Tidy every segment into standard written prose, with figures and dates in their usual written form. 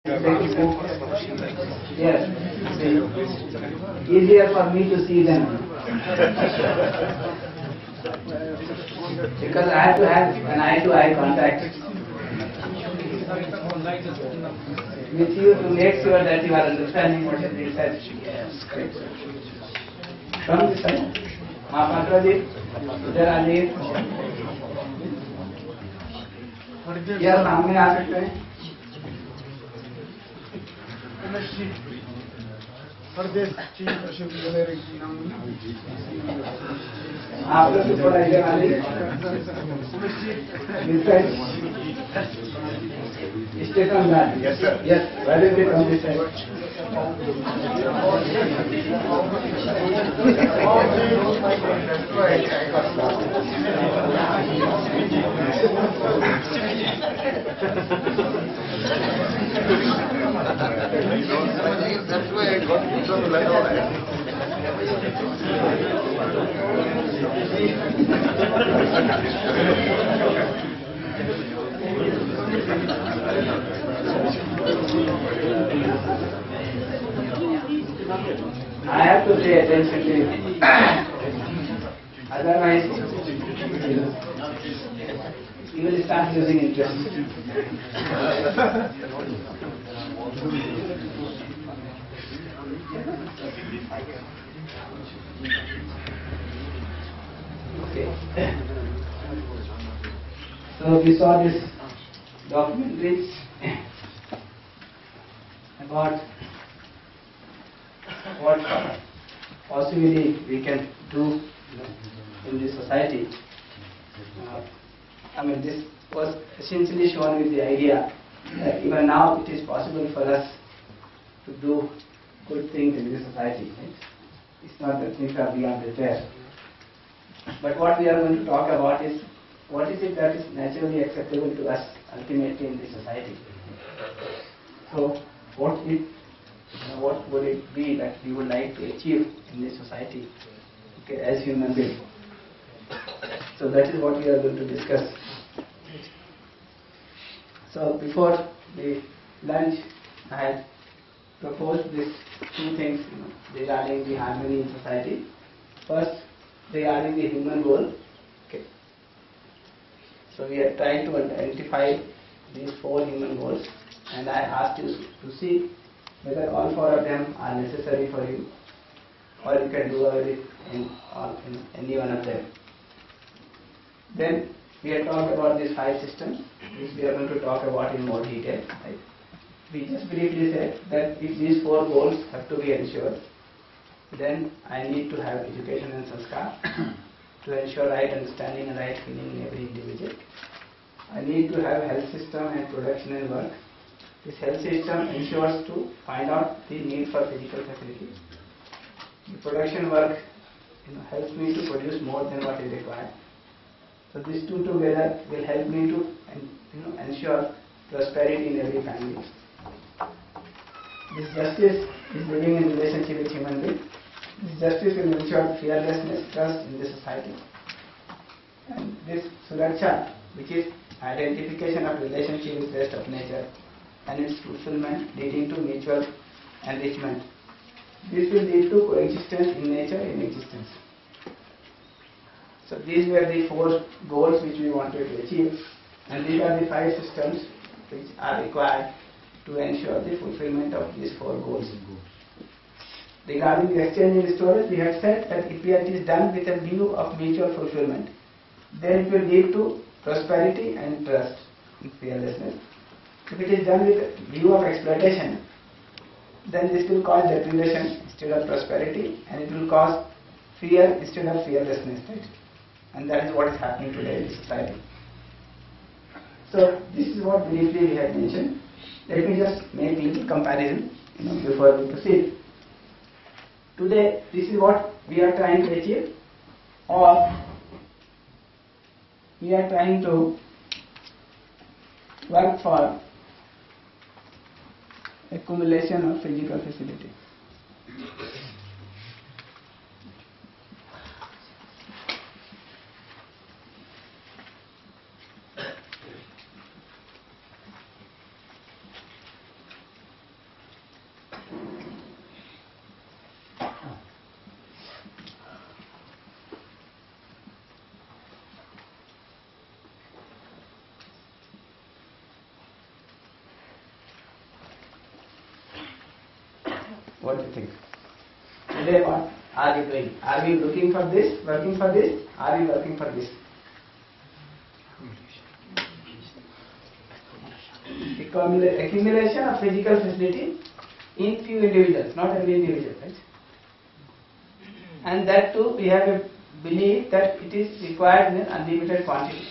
Yes, easier for me to see them because I have to have an eye-to-eye contact with you to make sure that you are understanding what is being said. Yes, correct. From this side, Mahapatraji, इधर आ जाइए. या सामने आ सकते हैं. आप लोग थोड़ा इधर आ जाइए. स्टेशन में. Yes, sir. Yes, why don't you come this side? That's why I got put on the line all right. I have to pay attention to you. Otherwise, you will start losing interest. Okay. So we saw this documentary about what possibly we can do in this society. I mean, this was essentially shown with the idea that even now it is possible for us to do good things in this society. Right? It's not that things are beyond repair. But what we are going to talk about is what is it that is naturally acceptable to us ultimately in this society. So, what would it be that we would like to achieve in this society, okay, as human beings? So that is what we are going to discuss. So before the lunch, I had proposed these two things regarding the harmony in society. First, regarding the human goal. Okay. So we are trying to identify these 4 human goals, and I asked you to see whether all 4 of them are necessary for you, or you can do away with in any one of them. Then we have talked about these 5 systems, which we are going to talk about in more detail. Right? We just briefly said that if these 4 goals have to be ensured, then I need to have education and sanskar to ensure right understanding and right feeling in every individual. I need to have a health system and production and work. This health system ensures to find out the need for physical facilities. The production work helps me to produce more than what is required. So these two together will help me to ensure prosperity in every family. This justice is living in relationship with human beings. This justice will ensure fearlessness, trust in the society. And this suraksha, which is identification of relationship with the rest of nature and its fulfillment leading to mutual enrichment. This will lead to coexistence in nature in existence. So these were the 4 goals which we wanted to achieve, and these are the 5 systems which are required to ensure the fulfillment of these 4 goals. Regarding the exchange and storage, we have said that if it is done with a view of mutual fulfillment, then it will lead to prosperity and trust and fearlessness. If it is done with a view of exploitation, then this will cause deprivation instead of prosperity, and it will cause fear instead of fearlessness. Right? And that is what is happening today in society. So this is what briefly we had mentioned. Let me just make a little comparison before we proceed. Today, this is what we are trying to achieve, or we are trying to work for accumulation of physical facility. What do you think? Today what are we doing? Are we looking for this, working for this? Are we working for this? Accumulation of physical facility in few individuals, not every individual, right? And that too, we have a belief that it is required in an unlimited quantity.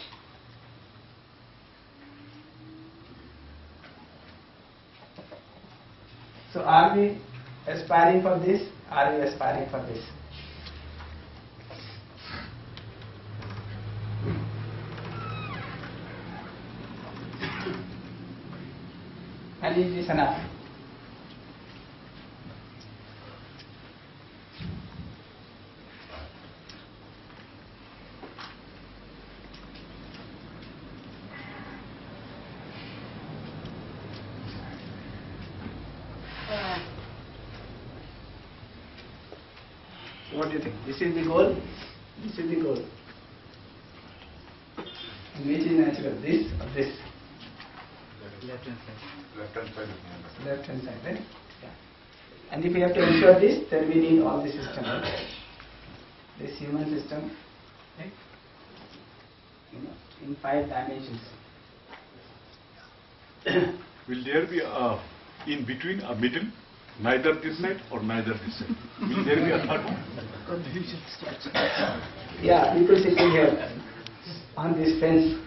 So are we aspiring for this? Are we aspiring for this? And is this enough? What do you think? This is the goal? This is the goal. And which is natural? This or this? Left hand side. Left hand side. Left hand side, right? Yeah. And if we have to ensure this, then we need all the system, right? This human system, right? In 5 dimensions. Will there be a in between, a middle, neither this side or neither this side? Will there be a third one? Yeah, people sitting here on this fence.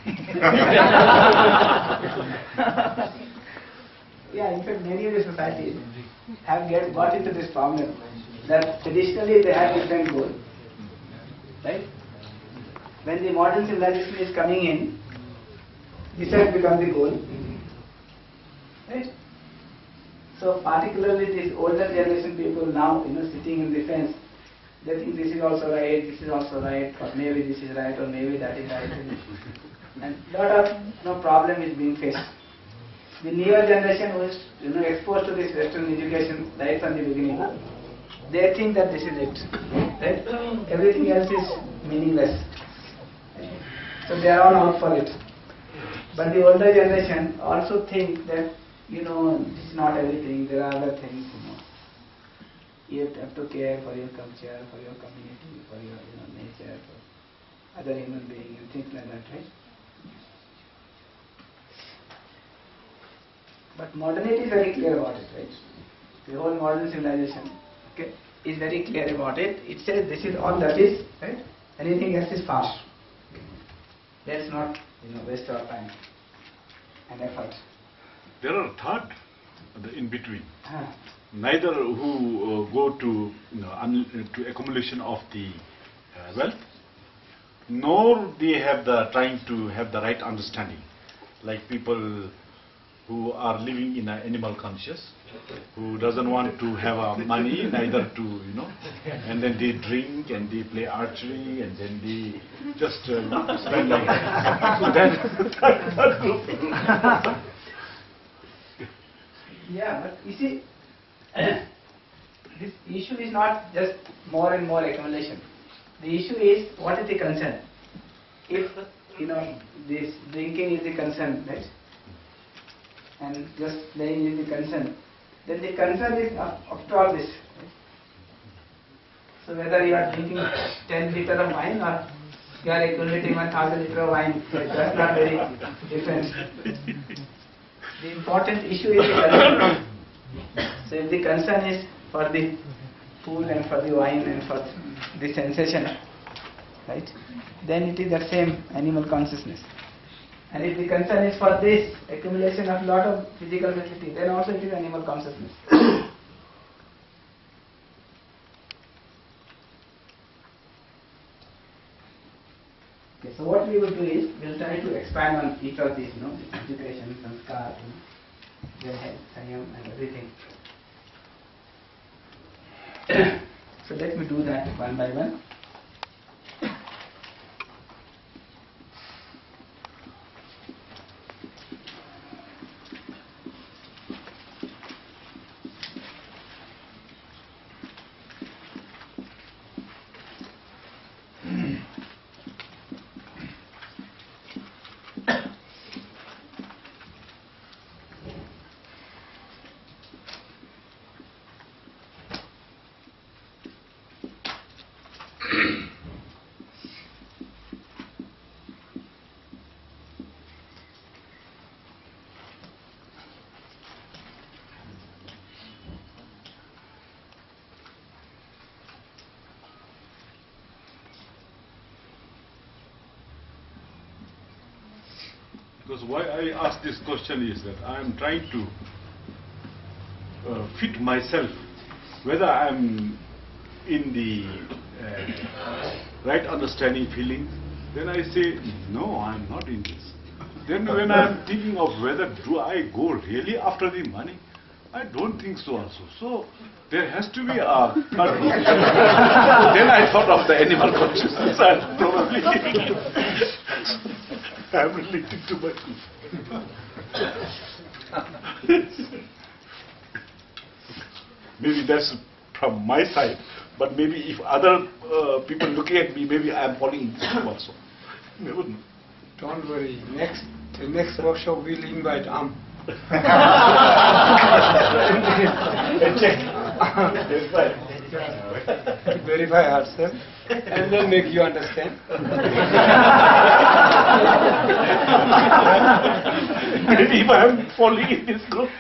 Yeah, in fact, many of the societies have got into this problem that traditionally they have different goals, right? When the modern civilization is coming in, this has become the goal, right? So particularly these older generation people now, sitting in the fence, they think this is also right, this is also right, or maybe this is right, or maybe that is right, and lot of problem is being faced. The newer generation who is exposed to this Western education right from the beginning, they think that this is it, right? Everything else is meaningless. So they are all out for it. But the older generation also think that this is not everything. There are other things. You have to care for your culture, for your community, for your nature, for other human beings, and things like that, right? But modernity is very clear about it, right? The whole modern civilization, okay, is very clear about it. It says this is all that is, right? Anything else is fast. Let's not, waste our time and effort. There are third, the in between. Neither who go to to accumulation of the wealth, nor they have the trying to have the right understanding, like people who are living in an animal conscious, who doesn't want to have money, neither to and then they drink and they play archery and then they just spend like that. So that group. Yeah, but you see, this issue is not just more and more accumulation. The issue is what is the concern. If this drinking is the concern, right, and just playing is the concern, then the concern is after all this. Right? So whether you are drinking 10 liters of wine or you are accumulating 1,000 liters of wine, that's not very different. The important issue is the concern. So if the concern is for the food and for the wine and for the sensation, right, then it is the same animal consciousness. And if the concern is for this accumulation of lot of physical facility, then also it is animal consciousness. Okay, so what we will do is, we will try to expand on each of these, education, sanskar, their health, sanyam and everything. So let me do that one by one. Because why I ask this question is that I am trying to fit myself, whether I am in the right understanding feeling, then I say, no, I am not in this. Then when I am thinking of whether do I go really after the money, I don't think so also. So there has to be a third position. Then I thought of the animal consciousness and probably I am relating to my maybe that's from my side, but maybe if other people looking at me, maybe I am falling into it also. Never know. Don't worry. Next workshop we'll invite verify ourselves and then make you understand. Maybe if I am falling in this group.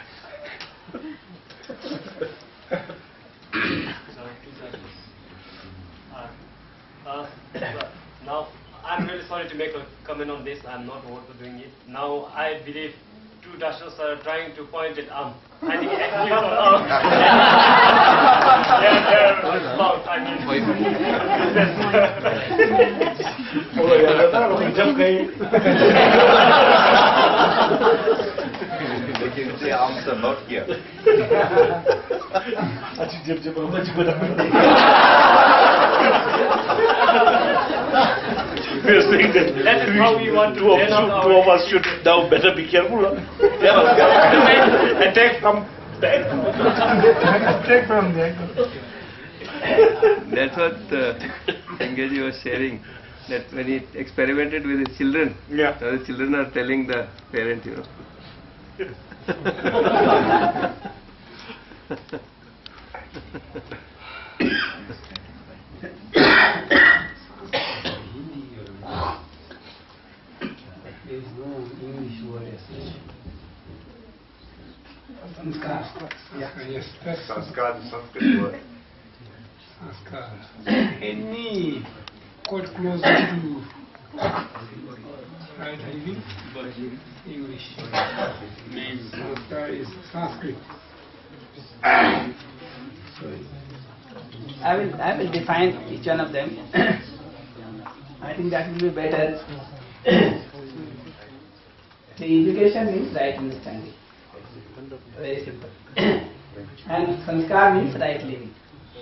Now, I'm really sorry to make a comment on this. I'm not over doing it. Now, I believe two dashes are trying to point at arm. I think actually for arm. They're about, I mean. They can say arms are not here. We are saying that is how we want to two of us should now better be careful. Attack from back. Take from there. That's what Sangeji was sharing, that when he experimented with his children, Yeah. now the children are telling the parent, you know. There is no English word as such. Sanskar. Yeah. Yes, that's Sanskar is Sanskrit word. Sanskar. Any quite close to right living, but English. Sanskar is Sanskrit. I will define each one of them. I think that will be better. The education means right understanding. Very simple. And sanskar means right living.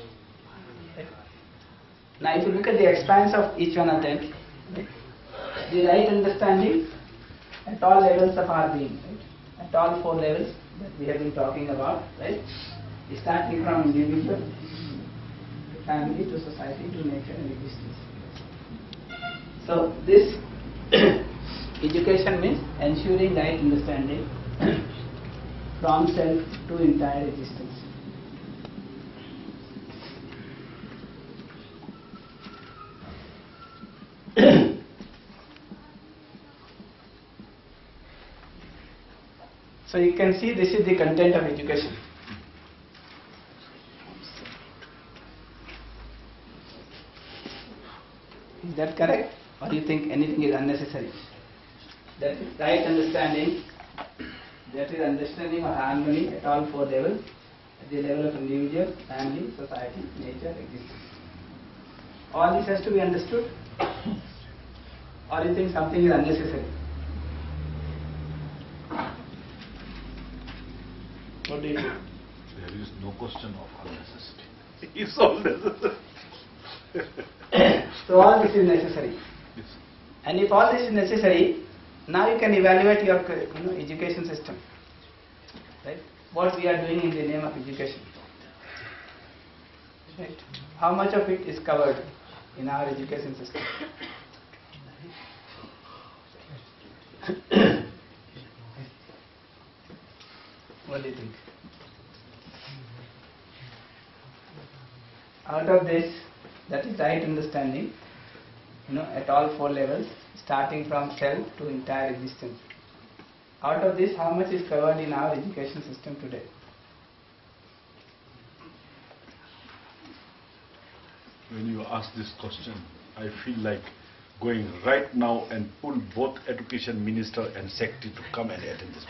Now if you look at the expanse of each one of them, the right understanding at all levels of our being, right? At all four levels that we have been talking about, right? Starting from individual, to family, to society, to nature and existence. So this education means ensuring right understanding from self to entire existence. So you can see this is the content of education. Is that correct? Or do you think anything is unnecessary? That is right understanding, that is understanding of harmony at all four levels, at the level of individual, family, society, nature, existence. All this has to be understood? Or you think something is unnecessary? What do you think? There is no question of unnecessity. It's all necessary. So all this is necessary. Yes. And if all this is necessary, now you can evaluate your education system. Right? What we are doing in the name of education. Right? How much of it is covered in our education system? What do you think? Out of this, that is right understanding, at all four levels, starting from self to entire existence. Out of this, how much is covered in our education system today? When you ask this question, I feel like going right now and pull both education minister and secretary to come and attend this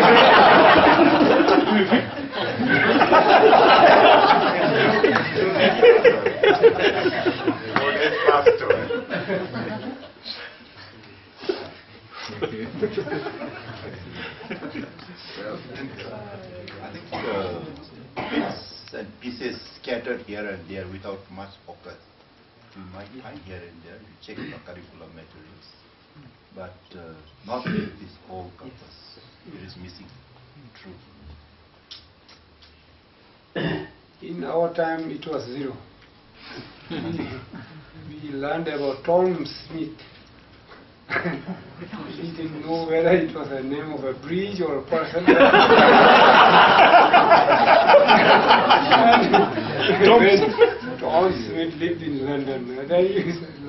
Bits and pieces scattered here and there without much focus. You might find here and there, you check the curriculum materials, but not with this whole compass. It is missing. True. In our time, it was zero. We learned about Tom Smith. We didn't know whether it was the name of a bridge or a person. Tom Smith lived in London. Whether he is in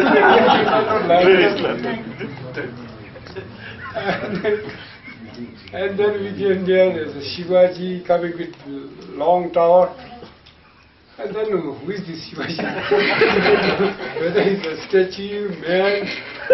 London. And then we came there, there's a Shivaji coming with long tower. And then who is this Shivaji? Whether he's a statue, man.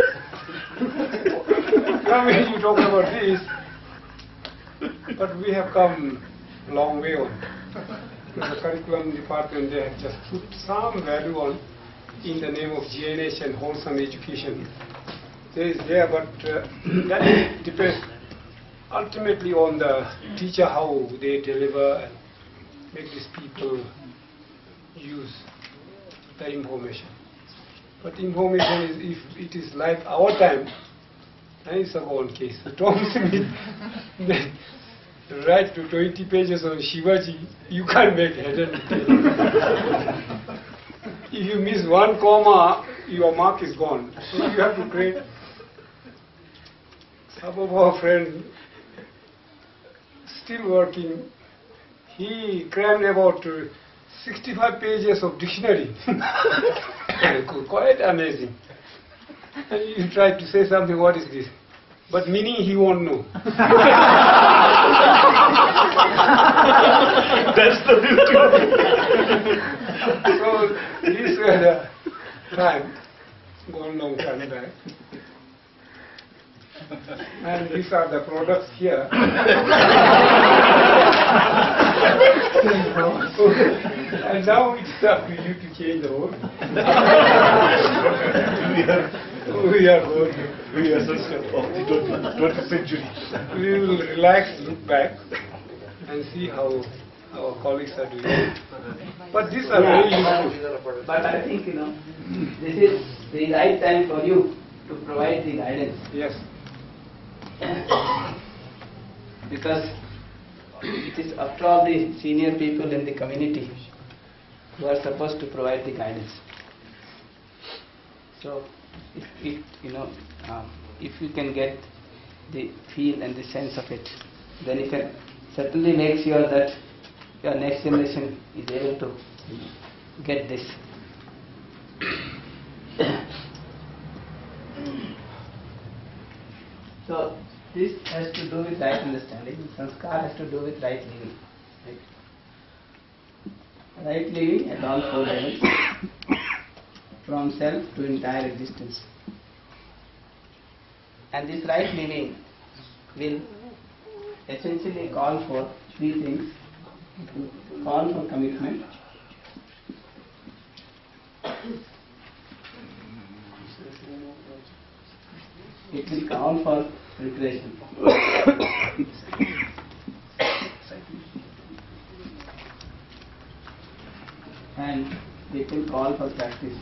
Now when you talk about this, but we have come a long way on. The curriculum department, they have just put some value on in the name of GNH and wholesome education. There is there, but that depends ultimately on the teacher, how they deliver and make these people use the information. But information is, if it is like our time, then it's a gone case. Tom Smith write to 20 pages on Shivaji, you can't make head and tail. If you miss one comma, your mark is gone. So you have to create. Some of our friends still working, he crammed about 65 pages of dictionary. Quite amazing. And you try to say something, what is this? But meaning he won't know. That's the beauty of it. So these were the time, gone long time back. And these are the products here. And now it's up to you to change the whole. We are good. We are system of the 20th century. We will relax, look back, and see how our colleagues are doing. But these are very useful. But I think, this is the right time for you to provide the guidance. Yes. Because it is after all the senior people in the community who are supposed to provide the guidance. So, if you can get the feel and the sense of it, then it can certainly make sure that your next generation is able to get this. So this has to do with right understanding. Sanskar has to do with right living. Right living at all four levels, from self to entire existence. And this right living will essentially call for three things. It will call for commitment, it will call for preparation, and it will call for practice.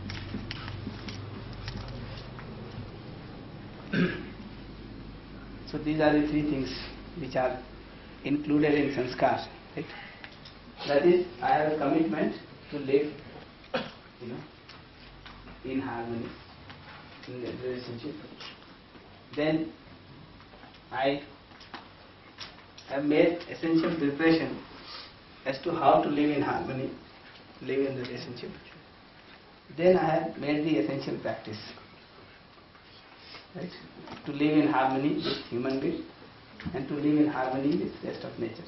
So these are the three things which are included in sanskar. Right? That is, I have a commitment to live, in harmony, in the relationship. Then I have made essential preparation as to how to live in harmony, live in the relationship. Then I have made the essential practice, right? To live in harmony with human being and to live in harmony with the rest of nature.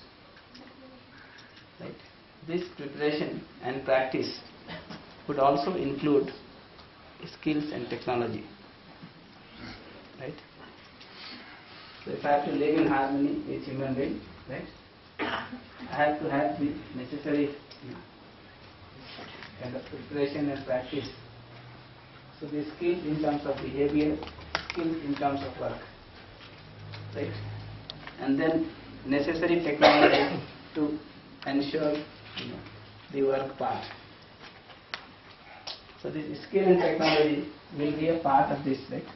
Right? This preparation and practice would also include skills and technology. Right? So if I have to live in harmony with human being, right, I have to have the necessary kind of preparation and practice. So the skills in terms of behavior, skills in terms of work, right, and then necessary technology to ensure the work part. So this skill and technology will be a part of this, right?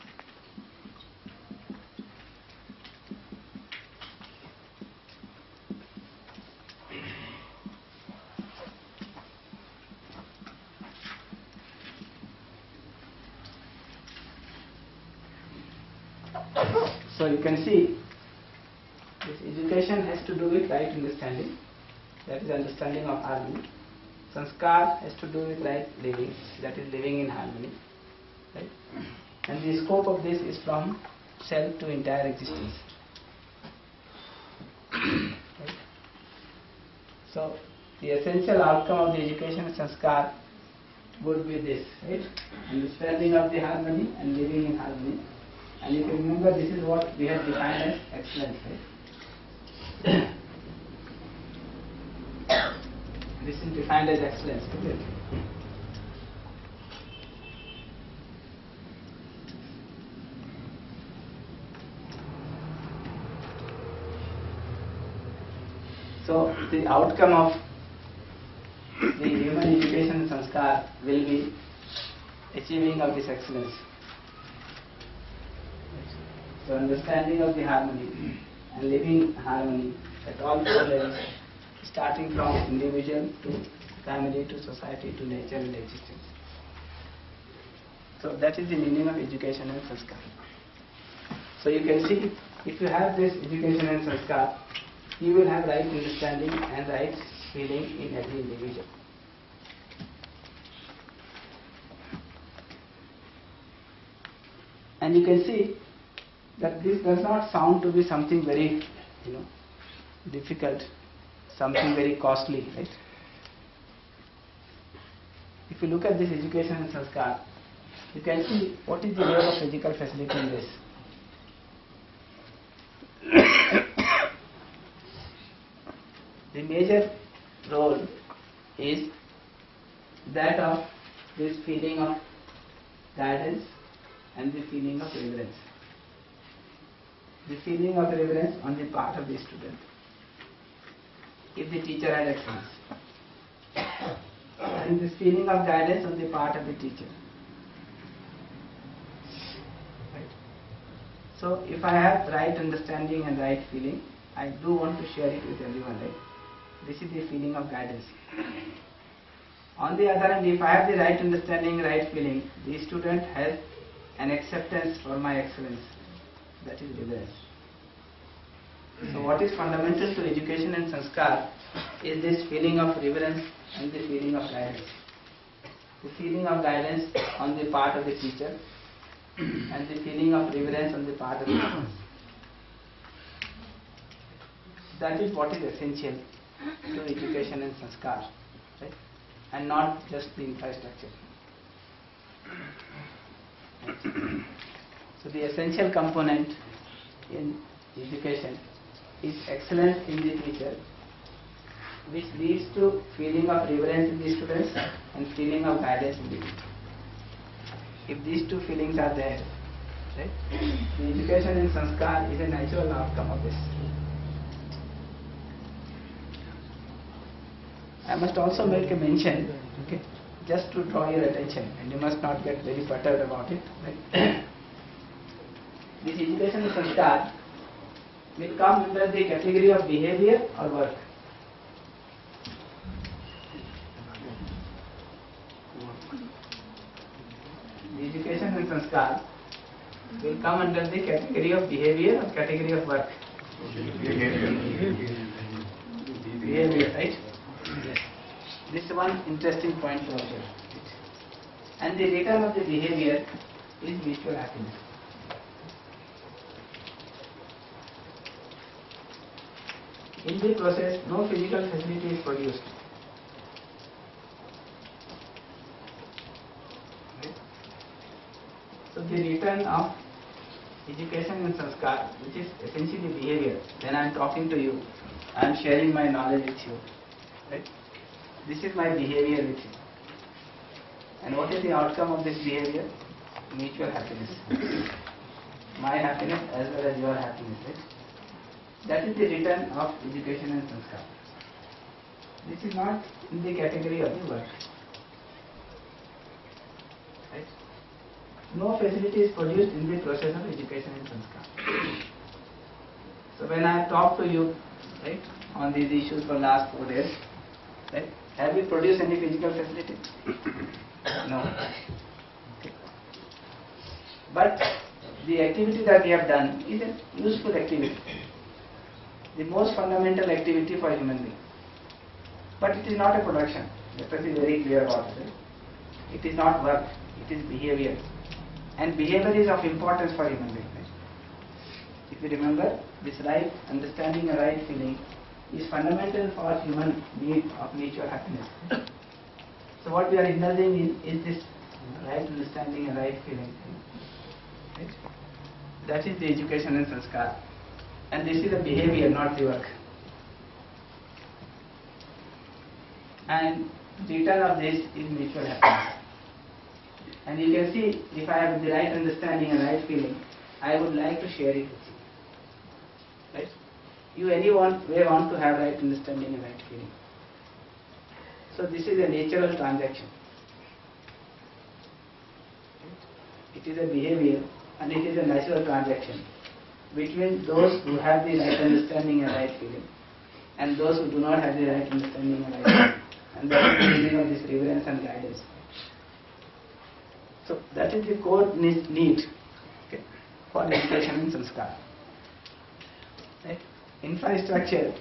So you can see this education has to do with right understanding, that is understanding of harmony. Sanskar has to do with right living, that is living in harmony. Right? And the scope of this is from self to entire existence. Right? So the essential outcome of the education of Sanskar would be this, right? Understanding of the harmony and living in harmony. And you can remember this is what we have defined as excellence, right? This is defined as excellence, isn't it? So the outcome of the human education sanskar will be achieving of this excellence. So understanding of the harmony and living in harmony at all levels, starting from individual to family to society to nature and existence. So that is the meaning of education and sanskar. So you can see, if you have this education and sanskar, you will have right understanding and right feeling in every individual. And you can see that this does not sound to be something very, difficult, something very costly, right? If you look at this education and sanskar, you can see what is the role of physical facility in this. The major role is that of this feeling of guidance and the feeling of reverence. The feeling of reverence on the part of the student, if the teacher has excellence, and this feeling of guidance on the part of the teacher. Right? So if I have right understanding and right feeling, I do want to share it with everyone, right? This is the feeling of guidance. On the other hand, if I have the right understanding, right feeling, the student has an acceptance for my excellence. That is reverence. So what is fundamental to education and sanskar is this feeling of reverence and the feeling of guidance. The feeling of guidance on the part of the teacher and the feeling of reverence on the part of the student. That is what is essential to education and sanskar, right? And not just the infrastructure. So the essential component in education is excellence in the teacher, which leads to feeling of reverence in the students and feeling of guidance in the teacher. If these two feelings are there, right, the education in sanskar is a natural outcome of this. I must also make a mention, okay, just to draw your attention, and you must not get very perturbed about it. Right? This education and sanskar will come under the category of behavior or work. The education and sanskar will come under the category of behavior or category of work. Behavior, right? Yes. This is one interesting point to observe. And the return of the behavior is mutual happiness. In the process, no physical facility is produced. Right? So the return of education and sanskar, which is essentially behavior. When I am talking to you, I am sharing my knowledge with you. Right? This is my behavior with you. And what is the outcome of this behavior? Mutual happiness. My happiness as well as your happiness. Right? That is the return of education and sanskar. This is not in the category of the work. Right? No facility is produced in the process of education and sanskar. So when I talk to you, right, on these issues for last 4 days, right, have we produced any physical facility? No. Okay. But the activity that we have done is a useful activity, the most fundamental activity for human being. But it is not a production. Let us be very clear about it. Right? It is not work. It is behavior. And behavior is of importance for human being. Right? If you remember, this right understanding and right feeling is fundamental for human need of mutual happiness. So what we are indulging in is this right understanding and right feeling. Right? That is the education and sanskar. And this is the behavior, not the work. And the return of this is mutual happiness. And you can see, if I have the right understanding and right feeling, I would like to share it with you. Right? You anyone may want to have right understanding and right feeling. So this is a natural transaction. It is a behavior and it is a natural transaction between those who have the right understanding and right feeling and those who do not have the right understanding and right feeling. And that is the meaning of this reverence and guidance. So that is the core need, okay, for education and sanskar. Right? Infrastructure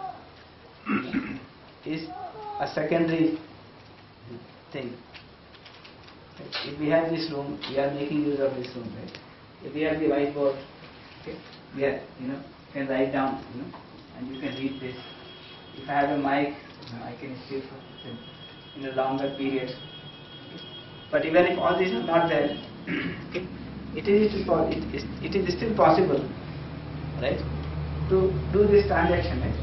is a secondary thing. Right? If we have this room, we are making use of this room. Right? If we have the whiteboard, okay, we are, can write down, and you can read this. If I have a mic, I can speak in a longer period. But even if all this is not there, okay, it is still possible, right, to do this transaction. Right?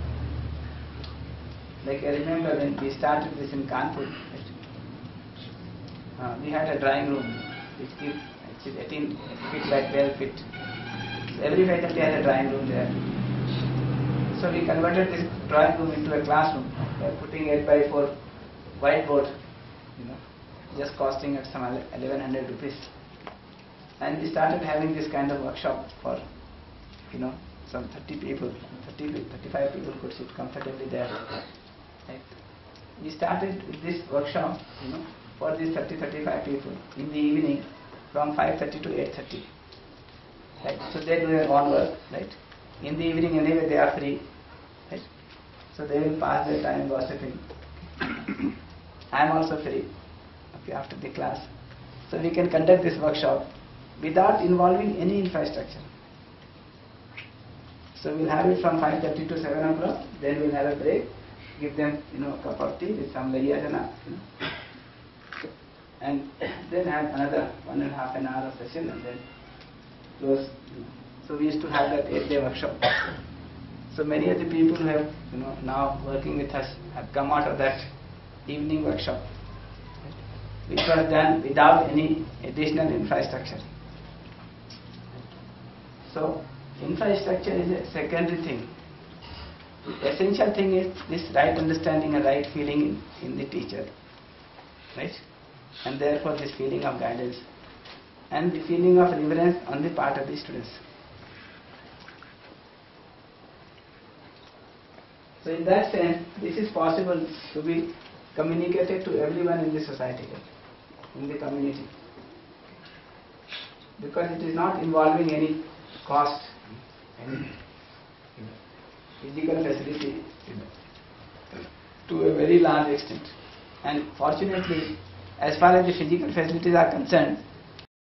Like I remember when we started this in Kanpur, right? We had a drawing room which is 18 feet by 12 feet. So every faculty has a drawing room there. So we converted this drawing room into a classroom by putting 8 by 4 whiteboard, just costing at some 1100 rupees. And we started having this kind of workshop for, some 30 people, 35 people could sit comfortably there. Right? We started with this workshop, for these 30-35 people in the evening from 5:30 to 8:30. Right? So they do their own work, right? In the evening anyway they are free, right? So they will pass their time gossiping. I am also free, okay, after the class. So we can conduct this workshop without involving any infrastructure. So we'll have it from 5:30 to 7 o'clock, then we'll have a break, give them a cup of tea with some layajana, and then have another 1.5 an hour of session and then close. So we used to have that 8-day workshop. So many of the people who have now working with us have come out of that evening workshop, which was done without any additional infrastructure. So infrastructure is a secondary thing. The essential thing is this right understanding and right feeling in the teacher, right? And therefore this feeling of guidance and the feeling of reverence on the part of the students. So in that sense, this is possible to be communicated to everyone in the society, in the community, because it is not involving any cost, any physical facility to a very large extent. And fortunately, as far as the physical facilities are concerned,